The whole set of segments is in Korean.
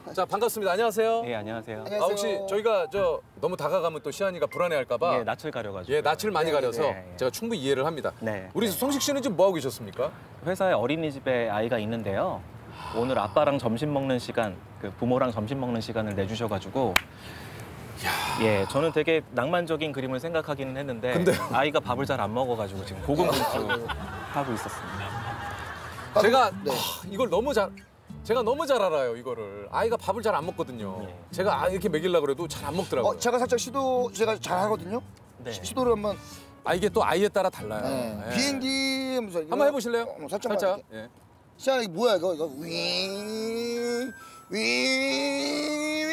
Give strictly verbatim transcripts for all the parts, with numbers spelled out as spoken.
자, 반갑습니다. 안녕하세요. 예, 안녕하세요. 아, 혹시 저희가 저 너무 다가가면 또 시안이가 불안해할까 봐 예, 낯을 가려가지고. 예, 낯을 많이 가려서 네, 네. 제가 충분히 이해를 합니다. 네. 우리 송식 씨는 지금 뭐 하고 계셨습니까? 회사에 어린이집에 아이가 있는데요. 오늘 아빠랑 점심 먹는 시간, 그 부모랑 점심 먹는 시간을 내주셔가지고 예, 저는 되게 낭만적인 그림을 생각하기는 했는데 근데... 아이가 밥을 잘 안 먹어가지고 지금 고군분투하고 있었습니다. 제가 네. 하, 이걸 너무 잘 제가 너무 잘 알아요, 이거를. 아이가 밥을 잘 안 먹거든요. 네. 제가 아, 이렇게 먹이려고 그래도 잘 안 먹더라고요. 어, 제가 살짝 시도 제가 잘 하거든요. 네. 시, 시도를 한번. 아, 이게 또 아이에 따라 달라요. 네. 네. 비행기 무슨 한번 해보실래요? 어, 살짝만. 살짝. 예. 시안아, 이게 뭐야 이거? 이거 윙 윙.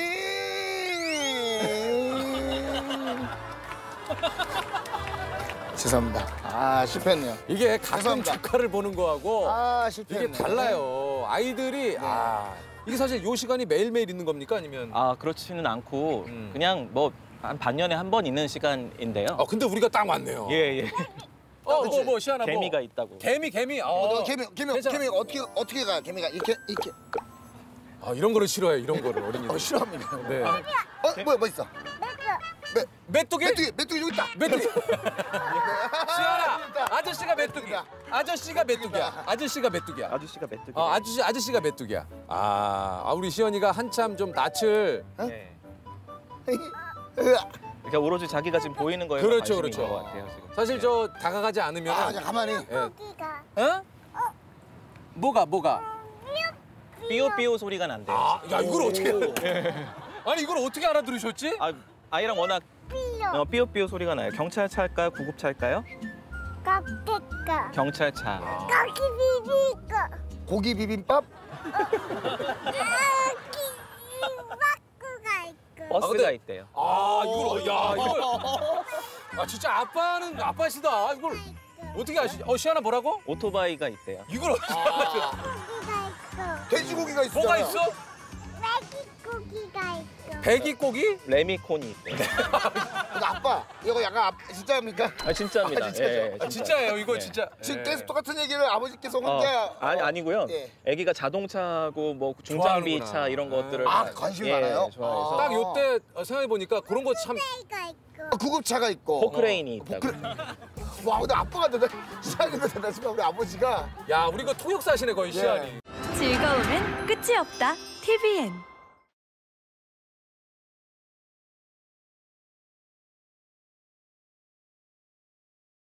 죄송합니다. 아, 실패했네요. 이게 가끔 죄송합니다. 조카를 보는 거하고 아, 실패했네. 이게 달라요. 아이들이 네. 아 이게 사실 요 시간이 매일매일 있는 겁니까? 아니면 아, 그렇지는 않고 음. 그냥 뭐 한 반년에 한 번 있는 시간인데요. 아, 근데 우리가 딱 왔네요. 예, 예. 어, 뭐, 뭐, 시안아, 뭐. 개미가 있다고. 개미, 개미. 어, 어, 너 개미, 개미, 괜찮아. 개미 어떻게 어떻게 가? 개미가 이렇게 이렇게. 아, 이런 거를 싫어해요, 이런 거를 어린이들. 어, 싫어합니다. 네. 어, 뭐야, 뭐 있어? 메, 메뚜기? 메뚜기, 메뚜기 여기 있다. 메뚜기. 시안아, 아저씨가 메뚜기야. 아저씨가 메뚜기야. 아저씨가 메뚜기야. 아저씨가 메뚜기. 어, 아저씨, 아저씨가 메뚜기야. 아, 아, 우리 시연이가 한참 좀 낯을. 네. 으아. 그러니까 오로지 자기가 지금 보이는 거에 그렇죠, 관심인 그렇죠. 것 같아요, 지금. 사실 저 다가가지 않으면. 아, 그냥 가만히. 예. 고기가 어? 뭐가, 뭐가? 삐요삐요 소리가 난대요. 아, 야, 이걸 어떻게. 아니, 이걸 어떻게 알아들으셨지? 아, 아이랑 워낙 삐요 어, 삐요삐요 소리가 나요. 경찰차일까요? 구급차일까요? 깍대까 경찰차. 거기 비비고 고기 비빔밥? 바꾸가 있고 버스가 근데- 있대요. 아, 이걸, 어- 야, 이걸. 아, 진짜 아빠는 아빠시다. 이걸 어떻게 아시지? 어, 시안아 뭐라고? 오토바이가 있대요. 이걸 어떻게 알아들어? 고기가 있고 돼지고기가 있어. 뭐가 있어? 메기고기가 있고 배기고기? 레미콘이 있대요. 근데 아빠, 이거 약간 아, 진짜입니까? 아, 진짜입니다. 아, 진짜죠? 예, 아, 진짜예요, 이거 네. 진짜. 지금 예. 계속 똑같은 얘기를 아버지께서 어, 혼자. 아니 아니고요. 예. 아기가 자동차고 뭐 중장비 좋아하는구나. 차 이런 것들을 아, 다- 관심이 예, 많아요? 좋아해서 딱 요때 생각해 보니까 그런 거 참. 이가 있고 어, 구급차가 있고. 포크레인이 있다고. 포크- 와, 근데 아빠가 대단, 시안이가 대단하지만 우리 아버지가. 야, 우리 그 통역사시네 거의 시안이. 즐거움은 끝이 없다. 티비엔